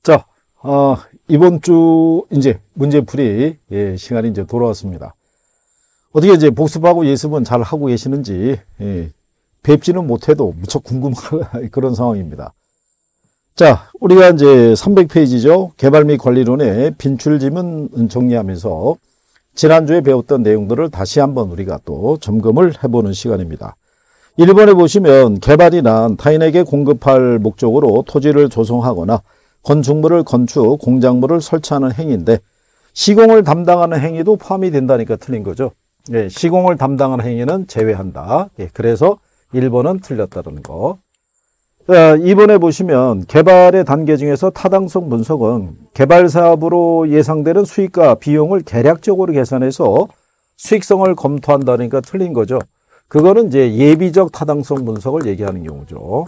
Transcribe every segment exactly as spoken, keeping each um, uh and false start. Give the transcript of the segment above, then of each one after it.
자, 어, 이번 주 이제 문제풀이 예, 시간이 이제 돌아왔습니다. 어떻게 이제 복습하고 예습은 잘 하고 계시는지 예, 뵙지는 못해도 무척 궁금한 그런 상황입니다. 자, 우리가 이제 삼백 페이지죠. 개발 및 관리론의 빈출지문 정리하면서 지난주에 배웠던 내용들을 다시 한번 우리가 또 점검을 해보는 시간입니다. 일 번에 보시면 개발이란 타인에게 공급할 목적으로 토지를 조성하거나 건축물을 건축, 공작물을 설치하는 행위인데 시공을 담당하는 행위도 포함이 된다니까 틀린 거죠. 예, 시공을 담당하는 행위는 제외한다. 예, 그래서 일 번은 틀렸다는 거. 자, 이 번에 보시면 개발의 단계 중에서 타당성 분석은 개발 사업으로 예상되는 수익과 비용을 계략적으로 계산해서 수익성을 검토한다니까 틀린 거죠. 그거는 이제 예비적 타당성 분석을 얘기하는 경우죠.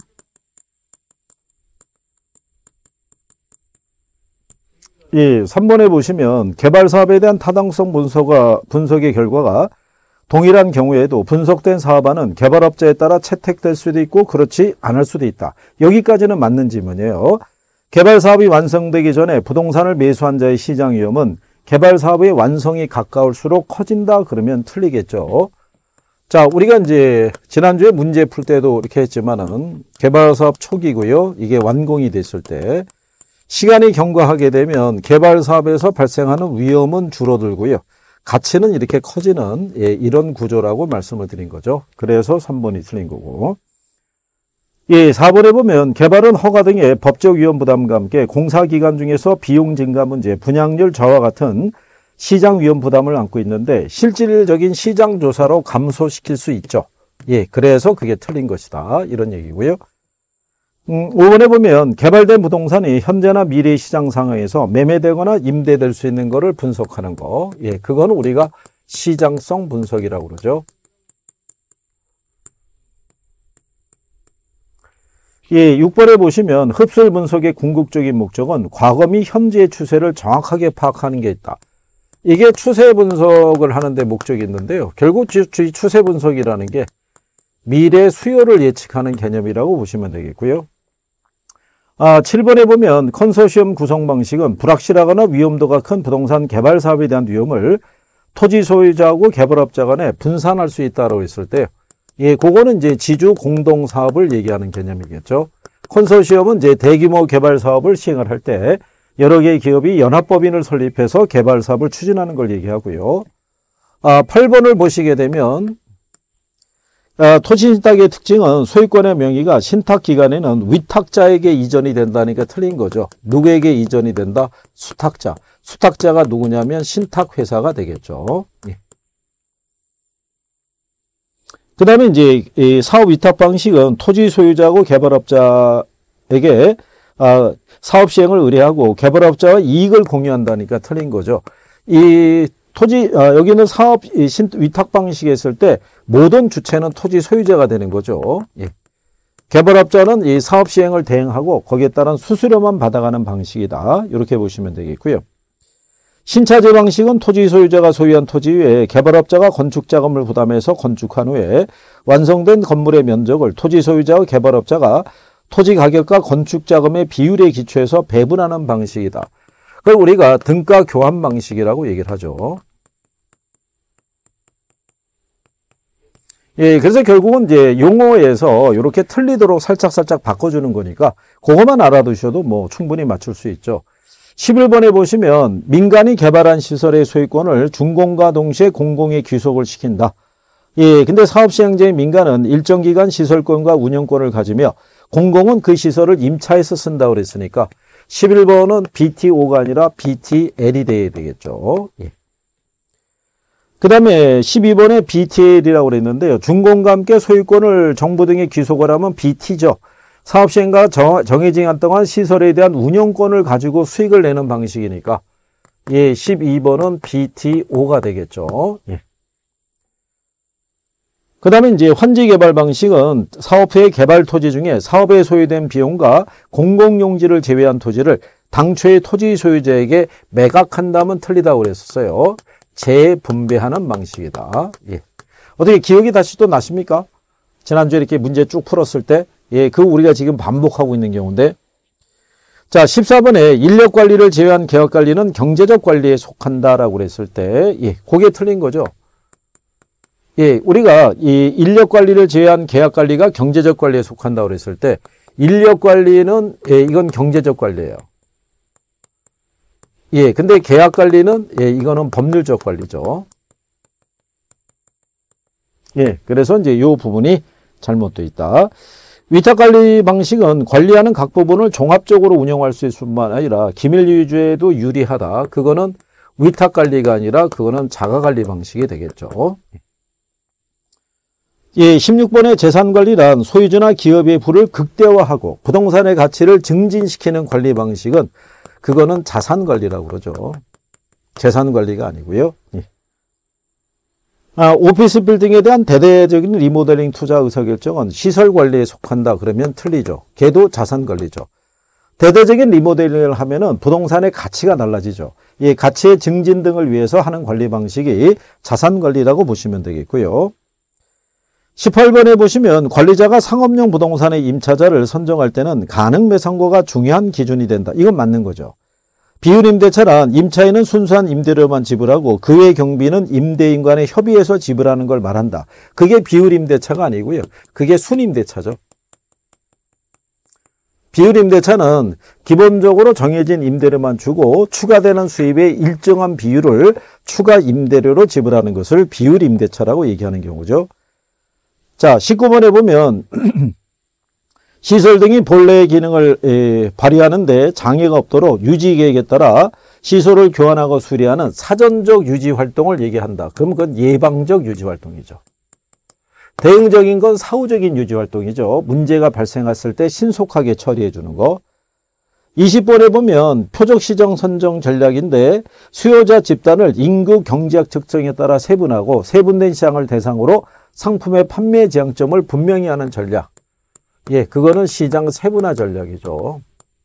예, 삼 번에 보시면 개발 사업에 대한 타당성 분석과, 분석의 결과가 동일한 경우에도 분석된 사업안은 개발업자에 따라 채택될 수도 있고 그렇지 않을 수도 있다. 여기까지는 맞는 질문이에요. 개발 사업이 완성되기 전에 부동산을 매수한 자의 시장 위험은 개발 사업의 완성이 가까울수록 커진다 그러면 틀리겠죠. 자, 우리가 이제 지난주에 문제 풀 때도 이렇게 했지만은 개발 사업 초기고요. 이게 완공이 됐을 때 시간이 경과하게 되면 개발 사업에서 발생하는 위험은 줄어들고요. 가치는 이렇게 커지는 예, 이런 구조라고 말씀을 드린 거죠. 그래서 삼 번이 틀린 거고. 예, 사 번에 보면 개발은 허가 등의 법적 위험 부담과 함께 공사 기간 중에서 비용 증가 문제, 분양률 저하 같은 시장 위험 부담을 안고 있는데 실질적인 시장 조사로 감소시킬 수 있죠. 예, 그래서 그게 틀린 것이다. 이런 얘기고요. 음, 오 번에 보면 개발된 부동산이 현재나 미래 시장 상황에서 매매되거나 임대될 수 있는 거를 분석하는 거. 예, 그거는 우리가 시장성 분석이라고 그러죠. 예, 육 번에 보시면 흡술 분석의 궁극적인 목적은 과거 및 현재의 추세를 정확하게 파악하는 게 있다. 이게 추세 분석을 하는데 목적이 있는데요. 결국 추세 분석이라는 게 미래 수요를 예측하는 개념이라고 보시면 되겠고요. 아, 칠 번에 보면 컨소시엄 구성 방식은 불확실하거나 위험도가 큰 부동산 개발 사업에 대한 위험을 토지 소유자하고 개발업자 간에 분산할 수 있다고 했을 때, 예, 그거는 이제 지주 공동 사업을 얘기하는 개념이겠죠. 컨소시엄은 이제 대규모 개발 사업을 시행을 할 때 여러 개의 기업이 연합법인을 설립해서 개발 사업을 추진하는 걸 얘기하고요. 아, 팔 번을 보시게 되면 아, 토지 신탁의 특징은 소유권의 명의가 신탁 기간에는 위탁자에게 이전이 된다니까 틀린 거죠. 누구에게 이전이 된다? 수탁자. 수탁자가 누구냐면 신탁회사가 되겠죠. 예. 그 다음에 이제 이 사업 위탁 방식은 토지 소유자하고 개발업자에게 아, 사업 시행을 의뢰하고 개발업자와 이익을 공유한다니까 틀린 거죠. 이 토지, 아, 여기는 사업 신, 위탁 방식에 했을 때 모든 주체는 토지 소유자가 되는 거죠. 예. 개발업자는 이 사업 시행을 대행하고 거기에 따른 수수료만 받아가는 방식이다. 이렇게 보시면 되겠고요. 신차제 방식은 토지 소유자가 소유한 토지 위에 개발업자가 건축 자금을 부담해서 건축한 후에 완성된 건물의 면적을 토지 소유자와 개발업자가 토지 가격과 건축 자금의 비율에 기초해서 배분하는 방식이다. 그걸 우리가 등가 교환 방식이라고 얘기를 하죠. 예, 그래서 결국은 이제 용어에서 이렇게 틀리도록 살짝살짝 바꿔주는 거니까 그것만 알아두셔도 뭐 충분히 맞출 수 있죠. 십일 번에 보시면 민간이 개발한 시설의 소유권을 준공과 동시에 공공에 귀속을 시킨다. 예, 근데 사업 시행자의 민간은 일정 기간 시설권과 운영권을 가지며 공공은 그 시설을 임차해서 쓴다고 그랬으니까 십일 번은 비티오가 아니라 비티엘이 돼야 되겠죠. 예. 그 다음에 십이 번에 비티엘이라고 그랬는데요. 준공과 함께 소유권을 정부 등에 귀속을 하면 비티죠. 사업 시행과 정해진 기간 동안 시설에 대한 운영권을 가지고 수익을 내는 방식이니까 예, 십이 번은 비티오가 되겠죠. 예. 그 다음에 이제 환지 개발 방식은 사업 후의 개발 토지 중에 사업에 소요된 비용과 공공용지를 제외한 토지를 당초의 토지 소유자에게 매각한다면 틀리다고 그랬었어요. 재분배하는 방식이다. 예. 어떻게 기억이 다시 또 나십니까? 지난주에 이렇게 문제 쭉 풀었을 때, 예, 그 우리가 지금 반복하고 있는 경우인데, 자, 십사 번에 인력 관리를 제외한 계약 관리는 경제적 관리에 속한다라고 그랬을 때, 예, 그게 틀린 거죠. 예, 우리가 이 인력 관리를 제외한 계약 관리가 경제적 관리에 속한다고 그랬을 때, 인력 관리는, 예, 이건 경제적 관리예요. 예, 근데 계약 관리는, 예, 이거는 법률적 관리죠. 예, 그래서 이제 이 부분이 잘못되어 있다. 위탁관리 방식은 관리하는 각 부분을 종합적으로 운영할 수 있을 뿐만 아니라 기밀 유지에도 유리하다. 그거는 위탁관리가 아니라 그거는 자가관리 방식이 되겠죠. 예, 십육 번의 재산관리란 소유주나 기업의 부를 극대화하고 부동산의 가치를 증진시키는 관리 방식은 그거는 자산관리라고 그러죠. 재산관리가 아니고요. 예. 아, 오피스 빌딩에 대한 대대적인 리모델링 투자 의사결정은 시설관리에 속한다. 그러면 틀리죠. 걔도 자산관리죠. 대대적인 리모델링을 하면은 부동산의 가치가 달라지죠. 이 가치의 증진 등을 위해서 하는 관리 방식이 자산관리라고 보시면 되겠고요. 십팔 번에 보시면 관리자가 상업용 부동산의 임차자를 선정할 때는 가능 매상고가 중요한 기준이 된다. 이건 맞는 거죠. 비율임대차란 임차인은 순수한 임대료만 지불하고 그 외 경비는 임대인 간의 협의해서 지불하는 걸 말한다. 그게 비율임대차가 아니고요. 그게 순임대차죠. 비율임대차는 기본적으로 정해진 임대료만 주고 추가되는 수입의 일정한 비율을 추가 임대료로 지불하는 것을 비율임대차라고 얘기하는 경우죠. 자, 십구 번에 보면 시설 등이 본래의 기능을 에, 발휘하는데 장애가 없도록 유지계획에 따라 시설을 교환하고 수리하는 사전적 유지활동을 얘기한다. 그럼 그건 예방적 유지활동이죠. 대응적인 건 사후적인 유지활동이죠. 문제가 발생했을 때 신속하게 처리해 주는 거. 이십 번에 보면 표적시장 선정 전략인데 수요자 집단을 인구 경제학 특성에 따라 세분하고 세분된 시장을 대상으로 상품의 판매 지향점을 분명히 하는 전략. 예, 그거는 시장 세분화 전략이죠.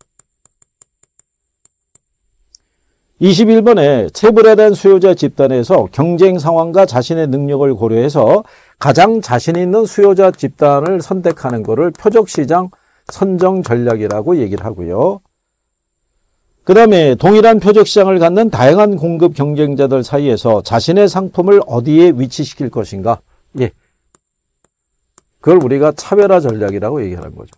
이십일 번에 체불에 수요자 집단에서 경쟁 상황과 자신의 능력을 고려해서 가장 자신 있는 수요자 집단을 선택하는 것을 표적시장 선정 전략이라고 얘기를 하고요. 그 다음에 동일한 표적시장을 갖는 다양한 공급 경쟁자들 사이에서 자신의 상품을 어디에 위치시킬 것인가. 예. 그걸 우리가 차별화 전략이라고 얘기하는 거죠.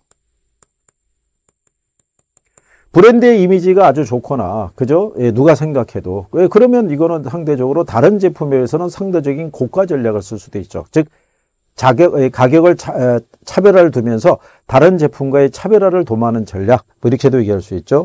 브랜드의 이미지가 아주 좋거나, 그죠? 예, 누가 생각해도. 예, 그러면 이거는 상대적으로 다른 제품에 비해서는 상대적인 고가 전략을 쓸 수도 있죠. 즉, 자격, 예, 가격을 차, 차별화를 두면서 다른 제품과의 차별화를 도모하는 전략. 뭐 이렇게도 얘기할 수 있죠.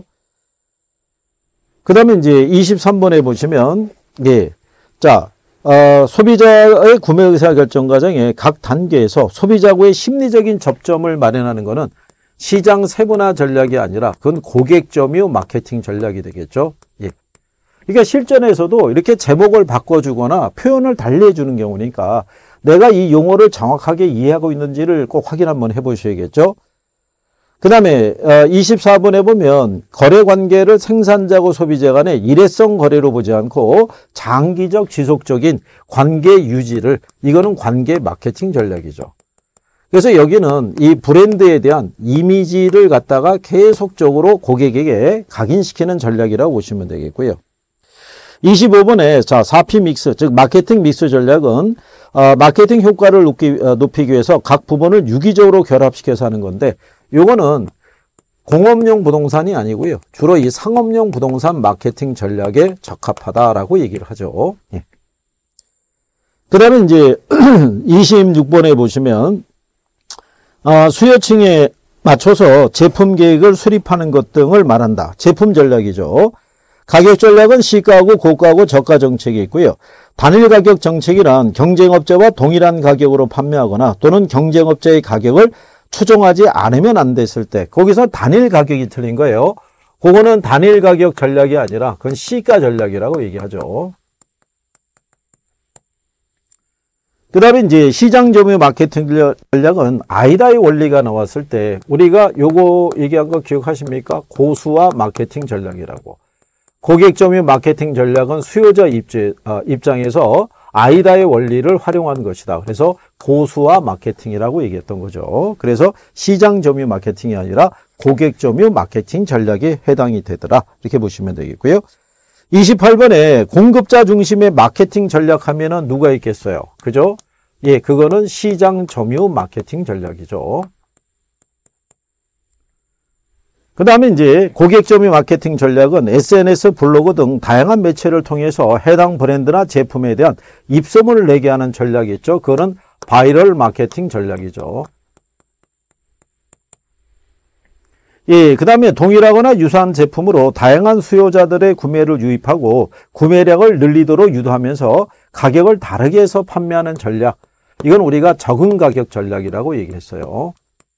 그 다음에 이제 이십삼 번에 보시면, 예. 자, 어, 소비자의 구매 의사 결정 과정에 각 단계에서 소비자와의 심리적인 접점을 마련하는 것은 시장 세분화 전략이 아니라 그건 고객 점유 마케팅 전략이 되겠죠. 예. 그러니까 실전에서도 이렇게 제목을 바꿔주거나 표현을 달리 해주는 경우니까 내가 이 용어를 정확하게 이해하고 있는지를 꼭 확인 한번 해보셔야겠죠. 그 다음에 이십사 번에 보면 거래관계를 생산자고 소비자 간의 일회성 거래로 보지 않고 장기적 지속적인 관계 유지를, 이거는 관계 마케팅 전략이죠. 그래서 여기는 이 브랜드에 대한 이미지를 갖다가 계속적으로 고객에게 각인시키는 전략이라고 보시면 되겠고요. 이십오 번에 자 사 피 믹스, 즉 마케팅 믹스 전략은 어, 마케팅 효과를 높이, 어, 높이기 위해서 각 부분을 유기적으로 결합시켜서 하는 건데, 요거는 공업용 부동산이 아니고요. 주로 이 상업용 부동산 마케팅 전략에 적합하다라고 얘기를 하죠. 예. 그 다음에 이제 이십육 번에 보시면 어, 수요층에 맞춰서 제품 계획을 수립하는 것 등을 말한다. 제품 전략이죠. 가격 전략은 시가하고 고가하고 저가 정책이 있고요. 단일 가격 정책이란 경쟁업체와 동일한 가격으로 판매하거나 또는 경쟁업체의 가격을 추종하지 않으면 안 됐을 때, 거기서 단일 가격이 틀린 거예요. 그거는 단일 가격 전략이 아니라 그건 시가 전략이라고 얘기하죠. 그 다음에 이제 시장 점유 마케팅 전략은 아이다의 원리가 나왔을 때 우리가 요거 얘기한 거 기억하십니까? 고수와 마케팅 전략이라고. 고객 점유 마케팅 전략은 수요자 입장에서 아이다의 원리를 활용한 것이다. 그래서 고수와 마케팅이라고 얘기했던 거죠. 그래서 시장 점유 마케팅이 아니라 고객 점유 마케팅 전략에 해당이 되더라. 이렇게 보시면 되겠고요. 이십팔 번에 공급자 중심의 마케팅 전략 하면은 누가 있겠어요? 그죠? 예, 그거는 시장 점유 마케팅 전략이죠. 그 다음에 이제 고객 점유 마케팅 전략은 에스엔에스, 블로그 등 다양한 매체를 통해서 해당 브랜드나 제품에 대한 입소문을 내게 하는 전략이 있죠. 그거는 바이럴 마케팅 전략이죠. 예, 그 다음에 동일하거나 유사한 제품으로 다양한 수요자들의 구매를 유입하고 구매량을 늘리도록 유도하면서 가격을 다르게 해서 판매하는 전략. 이건 우리가 적응 가격 전략이라고 얘기했어요.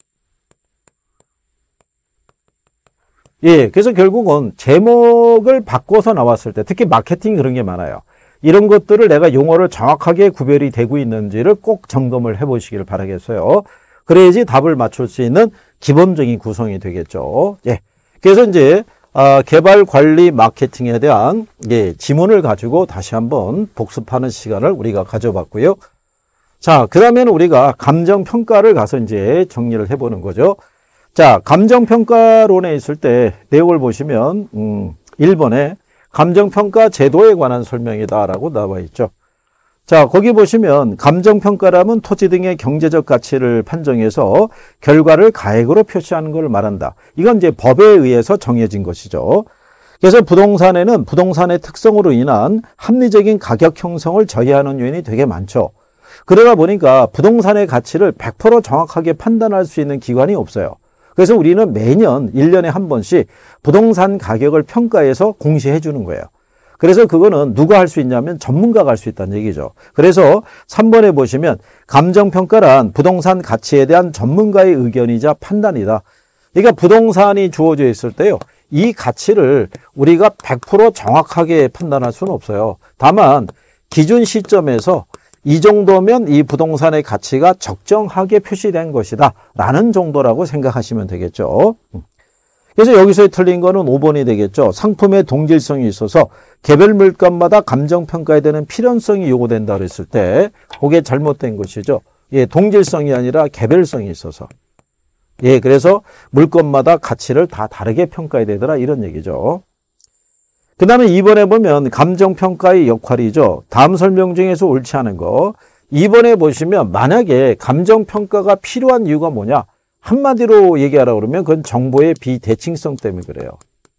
예, 그래서 결국은 제목을 바꿔서 나왔을 때, 특히 마케팅 그런 게 많아요. 이런 것들을 내가 용어를 정확하게 구별이 되고 있는지를 꼭 점검을 해보시길 바라겠어요. 그래야지 답을 맞출 수 있는 기본적인 구성이 되겠죠. 예, 그래서 이제 어, 개발 관리 마케팅에 대한 예, 지문을 가지고 다시 한번 복습하는 시간을 우리가 가져봤고요. 자, 그 다음에는 우리가 감정평가를 가서 이제 정리를 해보는 거죠. 자, 감정평가론에 있을 때 내용을 보시면 음, 일 번에 감정평가 제도에 관한 설명이다라고 나와 있죠. 자, 거기 보시면 감정평가라면 토지 등의 경제적 가치를 판정해서 결과를 가액으로 표시하는 걸 말한다. 이건 이제 법에 의해서 정해진 것이죠. 그래서 부동산에는 부동산의 특성으로 인한 합리적인 가격 형성을 저해하는 요인이 되게 많죠. 그러다 보니까 부동산의 가치를 백 퍼센트 정확하게 판단할 수 있는 기관이 없어요. 그래서 우리는 매년 일 년에 한 번씩 부동산 가격을 평가해서 공시해 주는 거예요. 그래서 그거는 누가 할 수 있냐면 전문가가 할 수 있다는 얘기죠. 그래서 삼 번에 보시면 감정평가란 부동산 가치에 대한 전문가의 의견이자 판단이다. 그러니까 부동산이 주어져 있을 때요, 이 가치를 우리가 백 퍼센트 정확하게 판단할 수는 없어요. 다만 기준 시점에서 이 정도면 이 부동산의 가치가 적정하게 표시된 것이다 라는 정도라고 생각하시면 되겠죠. 그래서 여기서 틀린 거는 오 번이 되겠죠. 상품의 동질성이 있어서 개별 물건마다 감정평가에 대한 필연성이 요구된다 그랬을 때 그게 잘못된 것이죠. 예, 동질성이 아니라 개별성이 있어서. 예, 그래서 물건마다 가치를 다 다르게 평가해야 되더라 이런 얘기죠. 그 다음에 이 번에 보면 감정평가의 역할이죠. 다음 설명 중에서 옳지 않은 거. 이 번에 보시면 만약에 감정평가가 필요한 이유가 뭐냐? 한마디로 얘기하라고 그러면 그건 정보의 비대칭성 때문에 그래요.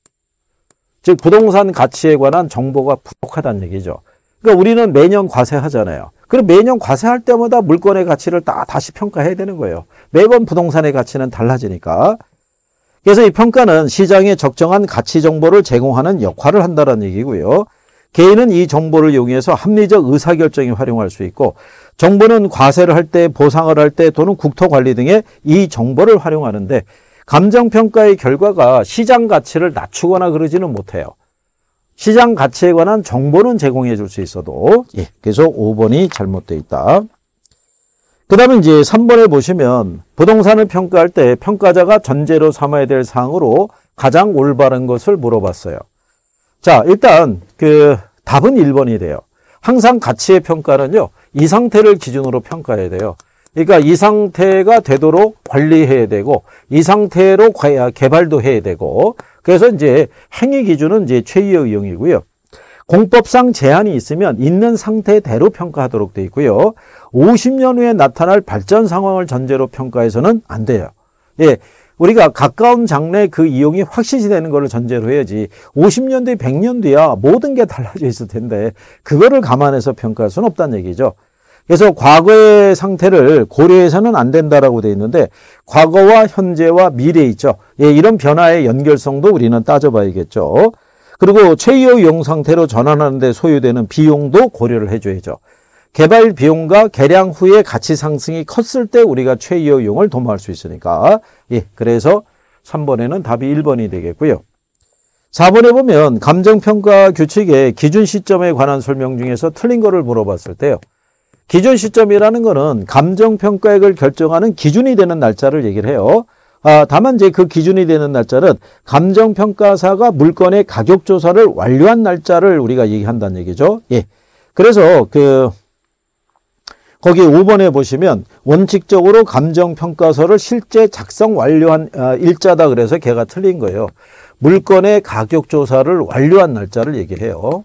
즉 부동산 가치에 관한 정보가 부족하다는 얘기죠. 그러니까 우리는 매년 과세하잖아요. 그럼 매년 과세할 때마다 물건의 가치를 다 다시 평가해야 되는 거예요. 매번 부동산의 가치는 달라지니까. 그래서 이 평가는 시장에 적정한 가치 정보를 제공하는 역할을 한다는 얘기고요. 개인은 이 정보를 이용해서 합리적 의사결정에 활용할 수 있고, 정부는 과세를 할 때, 보상을 할 때 또는 국토관리 등에 이 정보를 활용하는데, 감정평가의 결과가 시장 가치를 낮추거나 그러지는 못해요. 시장 가치에 관한 정보는 제공해 줄 수 있어도, 예, 그래서 오 번이 잘못되어 있다. 그 다음에 이제 삼 번에 보시면 부동산을 평가할 때 평가자가 전제로 삼아야 될 사항으로 가장 올바른 것을 물어봤어요. 자, 일단 그 답은 일 번이 돼요. 항상 가치의 평가는요, 이 상태를 기준으로 평가해야 돼요. 그러니까 이 상태가 되도록 관리해야 되고, 이 상태로 개발도 해야 되고, 그래서 이제 행위 기준은 이제 최이의 이용이고요. 공법상 제한이 있으면 있는 상태대로 평가하도록 되어 있고요. 오십 년 후에 나타날 발전 상황을 전제로 평가해서는 안 돼요. 예, 우리가 가까운 장래 그 이용이 확실시 되는 걸 전제로 해야지, 오십 년 뒤, 백 년 뒤야 모든 게 달라져 있을 텐데 그거를 감안해서 평가할 수는 없다는 얘기죠. 그래서 과거의 상태를 고려해서는 안 된다라고 되어 있는데, 과거와 현재와 미래 있죠. 예, 이런 변화의 연결성도 우리는 따져봐야겠죠. 그리고 최이의 이용 상태로 전환하는 데 소요되는 비용도 고려를 해줘야죠. 개발 비용과 개량 후에 가치 상승이 컸을 때 우리가 최이의 이용을 도모할 수 있으니까, 예, 그래서 삼 번에는 답이 일 번이 되겠고요. 사 번에 보면 감정평가 규칙의 기준 시점에 관한 설명 중에서 틀린 거를 물어봤을 때요, 기준 시점이라는 거는 감정평가액을 결정하는 기준이 되는 날짜를 얘기를 해요. 아, 다만 이제 그 기준이 되는 날짜는 감정평가사가 물건의 가격조사를 완료한 날짜를 우리가 얘기한다는 얘기죠. 예. 그래서 그 거기 오 번에 보시면 원칙적으로 감정평가서를 실제 작성 완료한 일자다 그래서 걔가 틀린 거예요. 물건의 가격조사를 완료한 날짜를 얘기해요.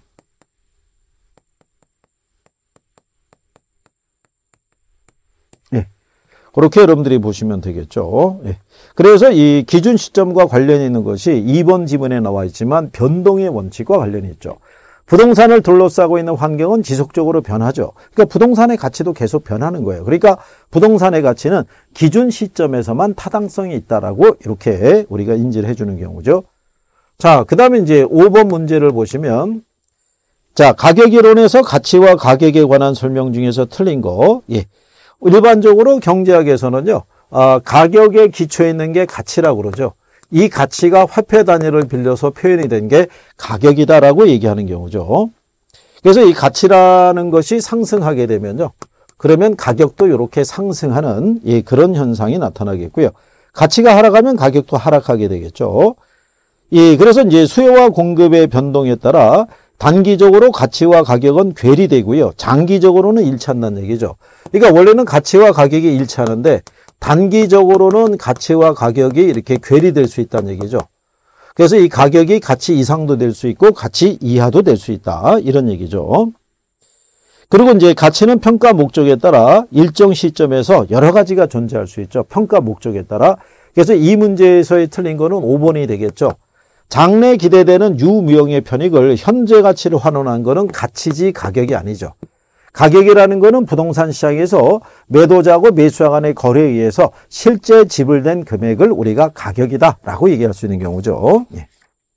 예. 그렇게 여러분들이 보시면 되겠죠. 예. 그래서 이 기준 시점과 관련이 있는 것이 이 번 지문에 나와 있지만 변동의 원칙과 관련이 있죠. 부동산을 둘러싸고 있는 환경은 지속적으로 변하죠. 그러니까 부동산의 가치도 계속 변하는 거예요. 그러니까 부동산의 가치는 기준 시점에서만 타당성이 있다라고 이렇게 우리가 인지를 해주는 경우죠. 자, 그 다음에 이제 오 번 문제를 보시면, 자, 가격이론에서 가치와 가격에 관한 설명 중에서 틀린 거, 예. 일반적으로 경제학에서는요, 아, 가격에 기초해 있는 게 가치라고 그러죠. 이 가치가 화폐 단위를 빌려서 표현이 된 게 가격이다라고 얘기하는 경우죠. 그래서 이 가치라는 것이 상승하게 되면요. 그러면 가격도 이렇게 상승하는 예, 그런 현상이 나타나겠고요. 가치가 하락하면 가격도 하락하게 되겠죠. 예, 그래서 이제 수요와 공급의 변동에 따라 단기적으로 가치와 가격은 괴리되고요. 장기적으로는 일치한다는 얘기죠. 그러니까 원래는 가치와 가격이 일치하는데 단기적으로는 가치와 가격이 이렇게 괴리될 수 있다는 얘기죠. 그래서 이 가격이 가치 이상도 될 수 있고 가치 이하도 될 수 있다. 이런 얘기죠. 그리고 이제 가치는 평가 목적에 따라 일정 시점에서 여러 가지가 존재할 수 있죠. 평가 목적에 따라. 그래서 이 문제에서의 틀린 거는 오 번이 되겠죠. 장래 기대되는 유무형의 편익을 현재 가치를 환원한 거는 가치지 가격이 아니죠. 가격이라는 거는 부동산 시장에서 매도자하고 매수자 간의 거래에 의해서 실제 지불된 금액을 우리가 가격이다라고 얘기할 수 있는 경우죠. 예.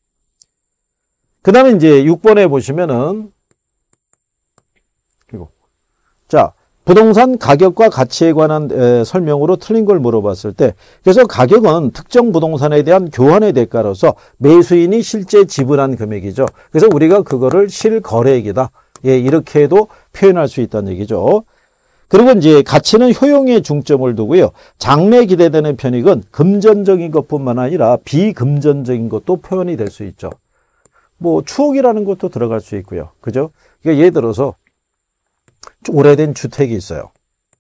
그 다음에 이제 육 번에 보시면은, 그리고, 자, 부동산 가격과 가치에 관한 에, 설명으로 틀린 걸 물어봤을 때, 그래서 가격은 특정 부동산에 대한 교환의 대가로서 매수인이 실제 지불한 금액이죠. 그래서 우리가 그거를 실거래액이다. 예, 이렇게도 표현할 수 있다는 얘기죠. 그리고 이제 가치는 효용에 중점을 두고요. 장래 기대되는 편익은 금전적인 것뿐만 아니라 비금전적인 것도 표현이 될 수 있죠. 뭐 추억이라는 것도 들어갈 수 있고요. 그죠? 그러니까 예를 들어서 오래된 주택이 있어요.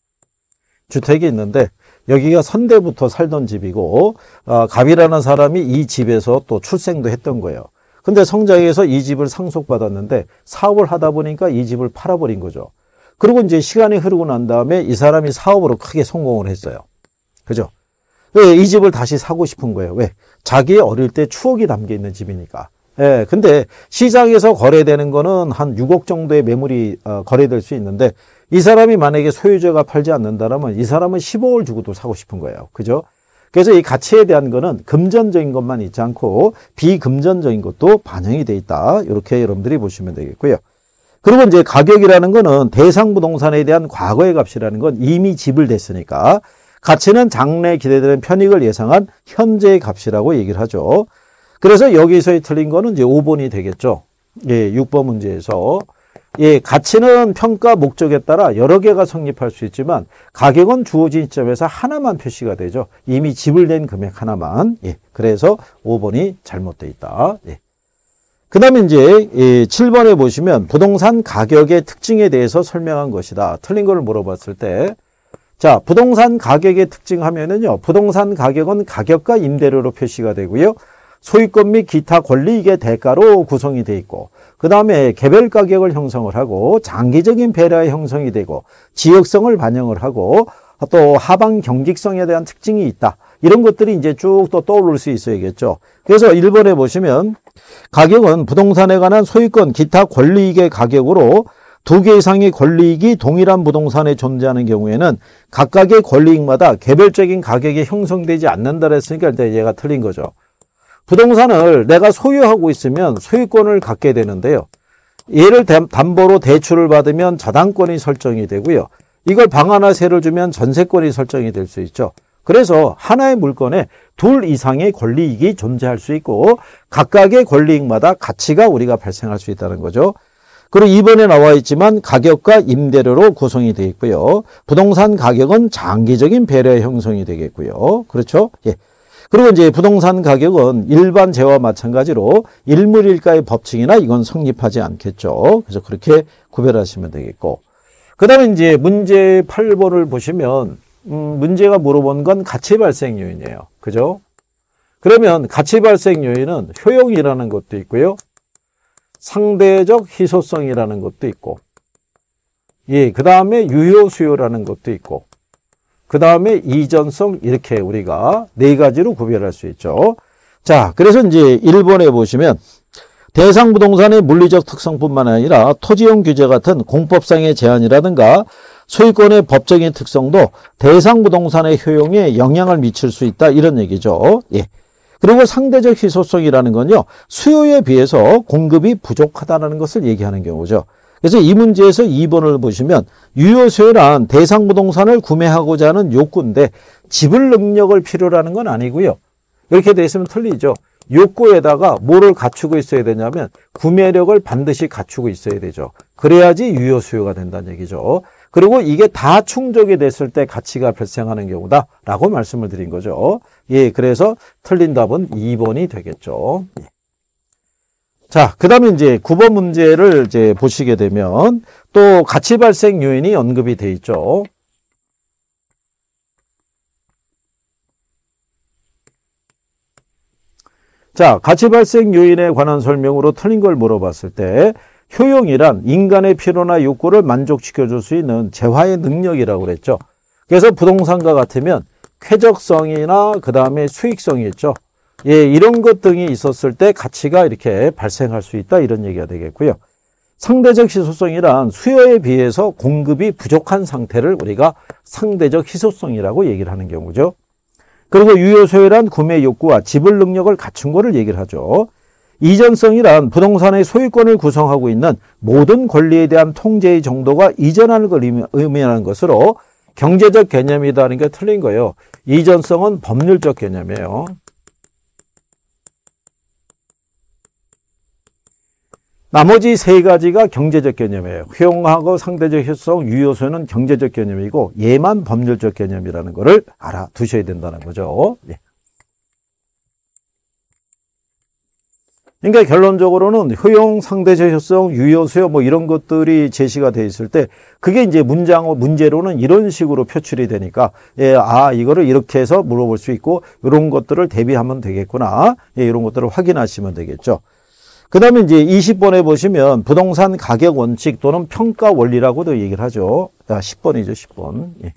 주택이 있는데 여기가 선대부터 살던 집이고 어, 갑이라는 사람이 이 집에서 또 출생도 했던 거예요. 근데 성장해서 이 집을 상속받았는데 사업을 하다 보니까 이 집을 팔아버린 거죠. 그리고 이제 시간이 흐르고 난 다음에 이 사람이 사업으로 크게 성공을 했어요. 그죠? 왜 이 집을 다시 사고 싶은 거예요? 왜? 자기의 어릴 때 추억이 담겨 있는 집이니까. 예, 근데 시장에서 거래되는 거는 한 육억 정도의 매물이 어, 거래될 수 있는데 이 사람이 만약에 소유자가 팔지 않는다면 이 사람은 십억을 주고도 사고 싶은 거예요. 그죠? 그래서 이 가치에 대한 거는 금전적인 것만 있지 않고 비금전적인 것도 반영이 돼 있다. 이렇게 여러분들이 보시면 되겠고요. 그리고 이제 가격이라는 거는 대상 부동산에 대한 과거의 값이라는 건 이미 지불됐으니까 가치는 장래 기대되는 편익을 예상한 현재의 값이라고 얘기를 하죠. 그래서 여기서의 틀린 거는 이제 오 번이 되겠죠. 예, 육 번 문제에서. 예, 가치는 평가 목적에 따라 여러 개가 성립할 수 있지만 가격은 주어진 시점에서 하나만 표시가 되죠. 이미 지불된 금액 하나만. 예, 그래서 오 번이 잘못되어 있다. 예. 그 다음에 이제 예, 칠 번에 보시면 부동산 가격의 특징에 대해서 설명한 것이다. 틀린 걸 물어봤을 때 자, 부동산 가격의 특징 하면은요. 부동산 가격은 가격과 임대료로 표시가 되고요. 소유권 및 기타 권리이익의 대가로 구성이 되어 있고 그 다음에 개별 가격을 형성을 하고 장기적인 배려의 형성이 되고 지역성을 반영을 하고 또 하방 경직성에 대한 특징이 있다. 이런 것들이 이제 쭉 또 떠오를 수 있어야겠죠. 그래서 일 번에 보시면 가격은 부동산에 관한 소유권 기타 권리이익의 가격으로 두 개 이상의 권리이익이 동일한 부동산에 존재하는 경우에는 각각의 권리이익마다 개별적인 가격이 형성되지 않는다 했으니까 일단 얘가 틀린 거죠. 부동산을 내가 소유하고 있으면 소유권을 갖게 되는데요. 얘를 담보로 대출을 받으면 저당권이 설정이 되고요. 이걸 방 하나 세를 주면 전세권이 설정이 될 수 있죠. 그래서 하나의 물건에 둘 이상의 권리이익이 존재할 수 있고 각각의 권리이익마다 가치가 우리가 발생할 수 있다는 거죠. 그리고 이 번에 나와 있지만 가격과 임대료로 구성이 되어 있고요. 부동산 가격은 장기적인 배려 형성이 되겠고요. 그렇죠? 예. 그리고 이제 부동산 가격은 일반 재와 마찬가지로 일물일가의 법칙이나 이건 성립하지 않겠죠. 그래서 그렇게 구별하시면 되겠고. 그 다음에 이제 문제 팔 번을 보시면, 음, 문제가 물어본 건 가치 발생 요인이에요. 그죠? 그러면 가치 발생 요인은 효용이라는 것도 있고요. 상대적 희소성이라는 것도 있고, 예, 그 다음에 유효 수요라는 것도 있고, 그 다음에 이전성, 이렇게 우리가 네 가지로 구별할 수 있죠. 자, 그래서 이제 일 번에 보시면 대상 부동산의 물리적 특성뿐만 아니라 토지용 규제 같은 공법상의 제한이라든가 소유권의 법적인 특성도 대상 부동산의 효용에 영향을 미칠 수 있다, 이런 얘기죠. 예. 그리고 상대적 희소성이라는 건요, 수요에 비해서 공급이 부족하다는 것을 얘기하는 경우죠. 그래서 이 문제에서 이 번을 보시면 유효 수요란 대상 부동산을 구매하고자 하는 욕구인데 지불 능력을 필요로 하는 건 아니고요. 이렇게 돼 있으면 틀리죠. 욕구에다가 뭐를 갖추고 있어야 되냐면 구매력을 반드시 갖추고 있어야 되죠. 그래야지 유효 수요가 된다는 얘기죠. 그리고 이게 다 충족이 됐을 때 가치가 발생하는 경우다 라고 말씀을 드린 거죠. 예, 그래서 틀린 답은 이 번이 되겠죠. 예. 자, 그 다음에 이제 구 번 문제를 이제 보시게 되면 또 가치 발생 요인이 언급이 돼 있죠. 자, 가치 발생 요인에 관한 설명으로 틀린 걸 물어봤을 때 효용이란 인간의 필요나 욕구를 만족시켜 줄 수 있는 재화의 능력이라고 그랬죠. 그래서 부동산과 같으면 쾌적성이나 그 다음에 수익성이 있죠. 예, 이런 것 등이 있었을 때 가치가 이렇게 발생할 수 있다, 이런 얘기가 되겠고요. 상대적 희소성이란 수요에 비해서 공급이 부족한 상태를 우리가 상대적 희소성이라고 얘기를 하는 경우죠. 그리고 유효소유란 구매 욕구와 지불 능력을 갖춘 거를 얘기를 하죠. 이전성이란 부동산의 소유권을 구성하고 있는 모든 권리에 대한 통제의 정도가 이전하는 걸 의미하는 것으로 경제적 개념이다는 게 틀린 거예요. 이전성은 법률적 개념이에요. 나머지 세 가지가 경제적 개념이에요. 효용하고 상대적 효성, 유효소는 경제적 개념이고 얘만 법률적 개념이라는 것을 알아두셔야 된다는 거죠. 예. 그러니까 결론적으로는 효용, 상대적 효성, 유효수요 뭐 이런 것들이 제시가 돼 있을 때 그게 이제 문장 문제로는 이런 식으로 표출이 되니까 예, 아 이거를 이렇게 해서 물어볼 수 있고 이런 것들을 대비하면 되겠구나. 예, 이런 것들을 확인하시면 되겠죠. 그 다음에 이제 이십 번에 보시면 부동산 가격 원칙 또는 평가 원리라고도 얘기를 하죠. 자, 십 번이죠, 십 번. 예.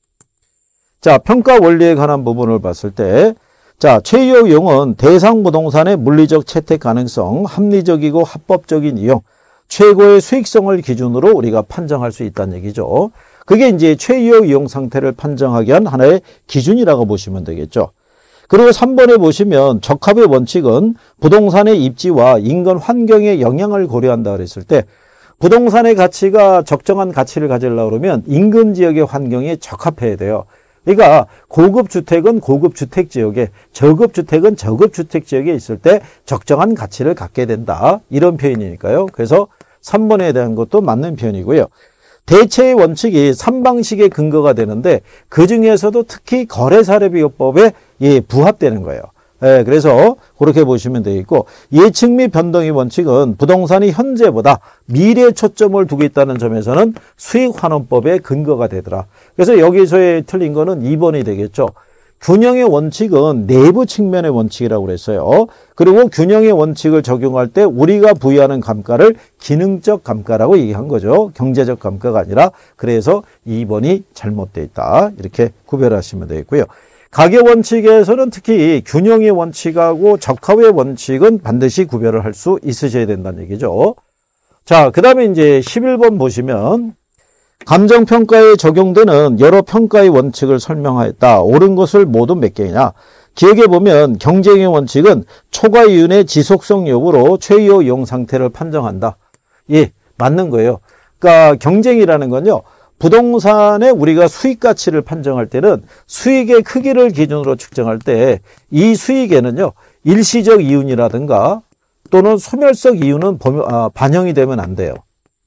자, 평가 원리에 관한 부분을 봤을 때, 자, 최유효 이용은 대상 부동산의 물리적 채택 가능성, 합리적이고 합법적인 이용, 최고의 수익성을 기준으로 우리가 판정할 수 있다는 얘기죠. 그게 이제 최유효 이용 상태를 판정하기 위한 하나의 기준이라고 보시면 되겠죠. 그리고 삼 번에 보시면 적합의 원칙은 부동산의 입지와 인근 환경의 영향을 고려한다 그랬을 때 부동산의 가치가 적정한 가치를 가지려고 그러면 인근 지역의 환경에 적합해야 돼요. 그러니까 고급 주택은 고급 주택 지역에, 저급 주택은 저급 주택 지역에 있을 때 적정한 가치를 갖게 된다. 이런 표현이니까요. 그래서 삼 번에 대한 것도 맞는 표현이고요. 대체의 원칙이 삼 방식의 근거가 되는데 그 중에서도 특히 거래사례비교법에 예, 부합되는 거예요. 예, 그래서 그렇게 보시면 되겠고 예측 및 변동의 원칙은 부동산이 현재보다 미래에 초점을 두고 있다는 점에서는 수익환원법의 근거가 되더라. 그래서 여기서의 틀린 거는 이 번이 되겠죠. 균형의 원칙은 내부 측면의 원칙이라고 그랬어요. 그리고 균형의 원칙을 적용할 때 우리가 부여하는 감가를 기능적 감가라고 얘기한 거죠. 경제적 감가가 아니라. 그래서 이 번이 잘못되어 있다. 이렇게 구별하시면 되겠고요. 가격 원칙에서는 특히 균형의 원칙하고 적합의 원칙은 반드시 구별을 할 수 있으셔야 된다는 얘기죠. 자, 그 다음에 이제 십일 번 보시면 감정평가에 적용되는 여러 평가의 원칙을 설명하였다. 옳은 것을 모두 몇 개냐. 기억해 보면 경쟁의 원칙은 초과 이윤의 지속성 여부로 최유효 이용 상태를 판정한다. 예, 맞는 거예요. 그러니까 경쟁이라는 건요. 부동산의 우리가 수익 가치를 판정할 때는 수익의 크기를 기준으로 측정할 때 이 수익에는요. 일시적 이윤이라든가 또는 소멸적 이윤은 반영이 되면 안 돼요.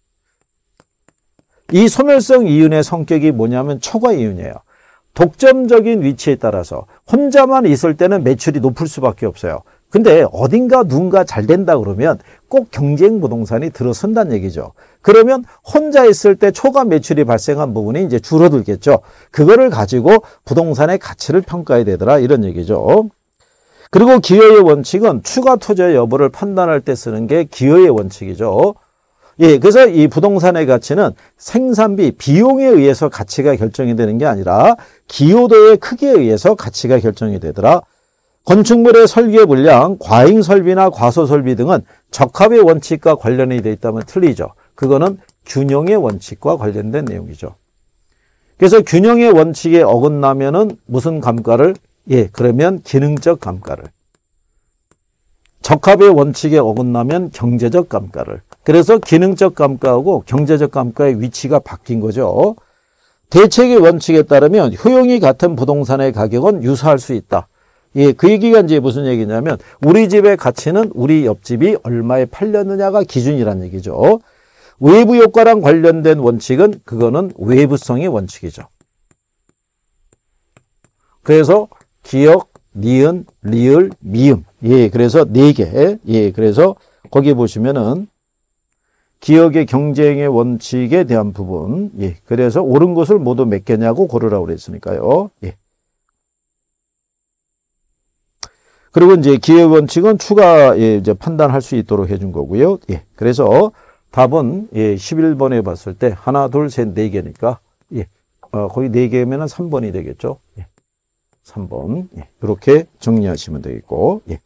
이 소멸성 이윤의 성격이 뭐냐면 초과 이윤이에요. 독점적인 위치에 따라서 혼자만 있을 때는 매출이 높을 수밖에 없어요. 근데 어딘가 누군가 잘 된다 그러면 꼭 경쟁 부동산이 들어선다는 얘기죠. 그러면 혼자 있을 때 초과 매출이 발생한 부분이 이제 줄어들겠죠. 그거를 가지고 부동산의 가치를 평가해야 되더라 이런 얘기죠. 그리고 기여의 원칙은 추가 투자 여부를 판단할 때 쓰는 게 기여의 원칙이죠. 예, 그래서 이 부동산의 가치는 생산비, 비용에 의해서 가치가 결정이 되는 게 아니라 기여도의 크기에 의해서 가치가 결정이 되더라. 건축물의 설계 물량, 과잉 설비나 과소 설비 등은 적합의 원칙과 관련이 되어 있다면 틀리죠. 그거는 균형의 원칙과 관련된 내용이죠. 그래서 균형의 원칙에 어긋나면은 무슨 감가를? 예, 그러면 기능적 감가를. 적합의 원칙에 어긋나면 경제적 감가를. 그래서 기능적 감가하고 경제적 감가의 위치가 바뀐 거죠. 대책의 원칙에 따르면 효용이 같은 부동산의 가격은 유사할 수 있다. 예, 그 얘기가 이제 무슨 얘기냐면 우리 집의 가치는 우리 옆집이 얼마에 팔렸느냐가 기준이란 얘기죠. 외부 효과랑 관련된 원칙은 그거는 외부성의 원칙이죠. 그래서 기역, 니은, 리을, 미음. 예, 그래서 네 개. 예, 그래서 거기 보시면은 기역의 경쟁의 원칙에 대한 부분. 예, 그래서 옳은 것을 모두 몇 개냐고 고르라고 그랬으니까요. 예. 그리고 이제 기역 원칙은 추가 예, 이제 판단할 수 있도록 해준 거고요. 예, 그래서 답은 예, 십일 번에 봤을 때 하나, 둘, 셋, 네 개니까 예, 어, 거의 네 개면은 삼 번이 되겠죠. 예. 삼 번. 예, 이렇게 정리하시면 되겠고. 예.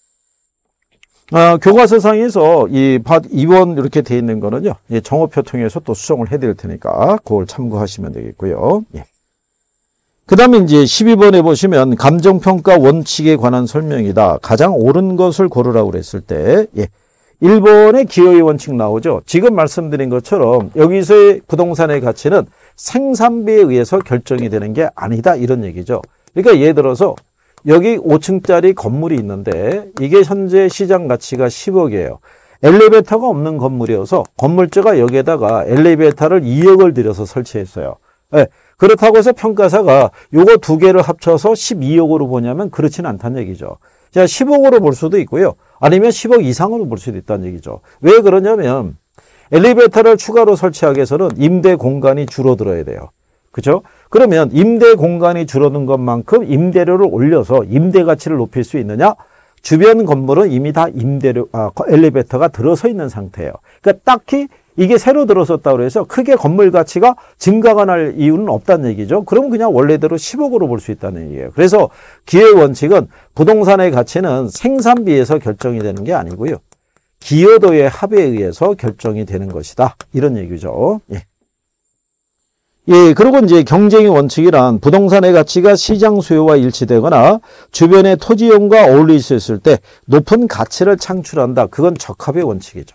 아, 교과서상에서 이 이 번 이렇게 돼 있는 거는요. 예, 정오표 통해서 또 수정을 해 드릴 테니까 그걸 참고하시면 되겠고요. 예. 그다음에 이제 십이 번에 보시면 감정평가 원칙에 관한 설명이다. 가장 옳은 것을 고르라고 그랬을 때 예. 일 번에 기여의 원칙 나오죠. 지금 말씀드린 것처럼 여기서의 부동산의 가치는 생산비에 의해서 결정이 되는 게 아니다. 이런 얘기죠. 그러니까 예를 들어서 여기 오 층짜리 건물이 있는데 이게 현재 시장 가치가 십억이에요. 엘리베이터가 없는 건물이어서 건물주가 여기에다가 엘리베이터를 이억을 들여서 설치했어요. 네, 그렇다고 해서 평가사가 요거 두 개를 합쳐서 십이억으로 보냐면 그렇지는 않다는 얘기죠. 자, 십억으로 볼 수도 있고요. 아니면 십억 이상으로 볼 수도 있다는 얘기죠. 왜 그러냐면 엘리베이터를 추가로 설치하기 위해서는 임대 공간이 줄어들어야 돼요. 그렇죠? 그러면 임대 공간이 줄어든 것만큼 임대료를 올려서 임대 가치를 높일 수 있느냐? 주변 건물은 이미 다 임대료, 아, 엘리베이터가 들어서 있는 상태예요. 그러니까 딱히 이게 새로 들어섰다고 해서 크게 건물 가치가 증가가 날 이유는 없다는 얘기죠. 그럼 그냥 원래대로 십억으로 볼 수 있다는 얘기예요. 그래서 기여의 원칙은 부동산의 가치는 생산비에서 결정이 되는 게 아니고요. 기여도의 합에 의해서 결정이 되는 것이다. 이런 얘기죠. 예. 예, 그리고 이제 경쟁의 원칙이란 부동산의 가치가 시장 수요와 일치되거나 주변의 토지용과 어울릴 수 있을 때 높은 가치를 창출한다. 그건 적합의 원칙이죠.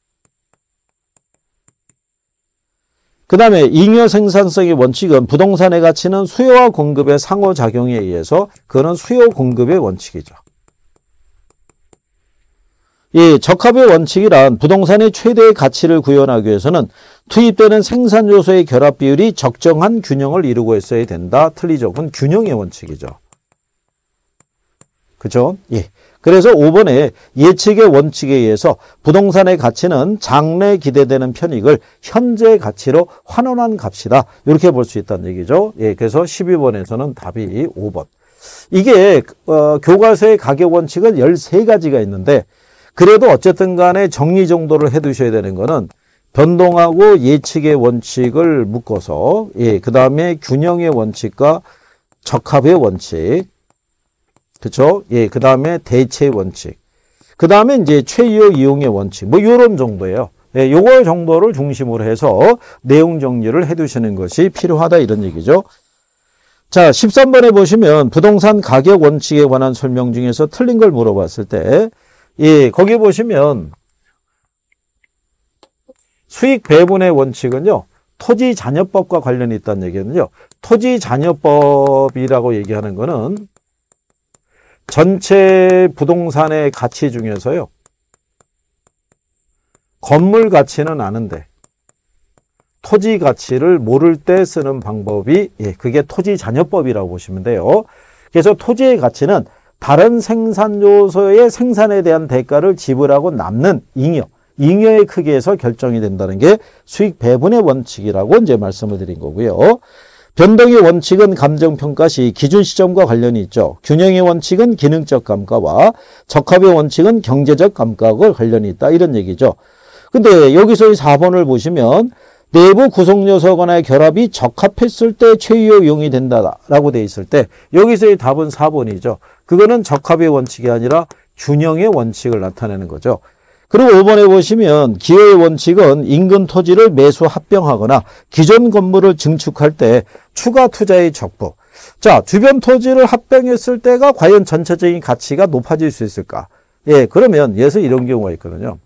그 다음에 잉여 생산성의 원칙은 부동산의 가치는 수요와 공급의 상호작용에 의해서 그거는 수요 공급의 원칙이죠. 이 적합의 원칙이란 부동산의 최대의 가치를 구현하기 위해서는 투입되는 생산 요소의 결합 비율이 적정한 균형을 이루고 있어야 된다. 틀리죠. 그건 균형의 원칙이죠. 그죠? 예. 그래서 오 번에 예측의 원칙에 의해서 부동산의 가치는 장래 기대되는 편익을 현재 가치로 환원한 값이다. 이렇게 볼 수 있다는 얘기죠. 예. 그래서 십이 번에서는 답이 오 번. 이게 어, 교과서의 가격 원칙은 열세 가지가 있는데 그래도 어쨌든 간에 정리 정도를 해 두셔야 되는 거는 변동하고 예측의 원칙을 묶어서 예, 그다음에 균형의 원칙과 적합의 원칙. 그렇죠? 예, 그다음에 대체 원칙. 그다음에 이제 최유 이용의 원칙. 뭐 요런 정도예요. 예, 요거 정도를 중심으로 해서 내용 정리를 해 두시는 것이 필요하다 이런 얘기죠. 자, 십삼 번에 보시면 부동산 가격 원칙에 관한 설명 중에서 틀린 걸 물어봤을 때 예, 거기 보시면 수익 배분의 원칙은요. 토지 잔여법과 관련이 있다는 얘기는요. 토지 잔여법이라고 얘기하는 거는 전체 부동산의 가치 중에서요. 건물 가치는 아는데 토지 가치를 모를 때 쓰는 방법이 예, 그게 토지 잔여법이라고 보시면 돼요. 그래서 토지의 가치는 다른 생산 요소의 생산에 대한 대가를 지불하고 남는 잉여, 잉여의 크기에서 결정이 된다는 게 수익 배분의 원칙이라고 이제 말씀을 드린 거고요. 변동의 원칙은 감정평가 시 기준 시점과 관련이 있죠. 균형의 원칙은 기능적 감가와 적합의 원칙은 경제적 감가와 관련이 있다. 이런 얘기죠. 근데 여기서 이 사 번을 보시면 내부 구성 요소 간의 결합이 적합했을 때 최유효 이용이 된다라고 돼 있을 때 여기서의 답은 사 번이죠. 그거는 적합의 원칙이 아니라 균형의 원칙을 나타내는 거죠. 그리고 오 번에 보시면 기여의 원칙은 인근 토지를 매수 합병하거나 기존 건물을 증축할 때 추가 투자의 적부. 자, 주변 토지를 합병했을 때가 과연 전체적인 가치가 높아질 수 있을까? 예, 그러면 예를 이런 경우가 있거든요.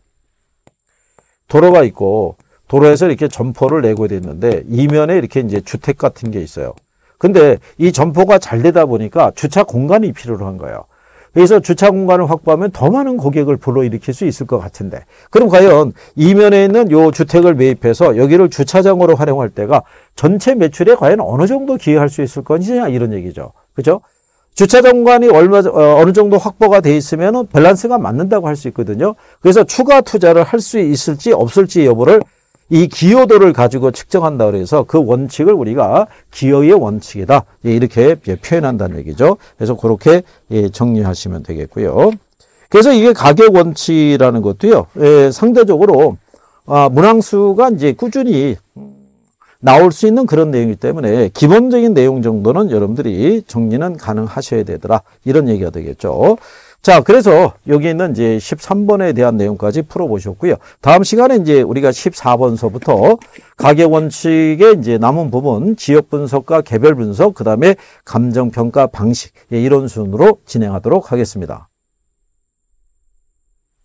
도로가 있고 도로에서 이렇게 점포를 내고 있는데 이면에 이렇게 이제 주택 같은 게 있어요. 근데 이 점포가 잘 되다 보니까 주차 공간이 필요로 한 거예요. 그래서 주차 공간을 확보하면 더 많은 고객을 불러일으킬 수 있을 것 같은데 그럼 과연 이면에 있는 요 주택을 매입해서 여기를 주차장으로 활용할 때가 전체 매출에 과연 어느 정도 기여할 수 있을 것이냐 이런 얘기죠. 그죠? 주차장 공간이 얼마, 어, 어느 정도 확보가 돼 있으면 밸런스가 맞는다고 할 수 있거든요. 그래서 추가 투자를 할 수 있을지 없을지 여부를 이 기여도를 가지고 측정한다 그래서 그 원칙을 우리가 기여의 원칙이다. 이렇게 표현한다는 얘기죠. 그래서 그렇게 정리하시면 되겠고요. 그래서 이게 가격 원칙이라는 것도요. 상대적으로 문항수가 이제 꾸준히 나올 수 있는 그런 내용이기 때문에 기본적인 내용 정도는 여러분들이 정리는 가능하셔야 되더라. 이런 얘기가 되겠죠. 자, 그래서 여기 있는 이제 십삼 번에 대한 내용까지 풀어보셨고요. 다음 시간에 이제 우리가 십사 번서부터 가격 원칙의 이제 남은 부분, 지역 분석과 개별 분석, 그 다음에 감정평가 방식, 이런 순으로 진행하도록 하겠습니다.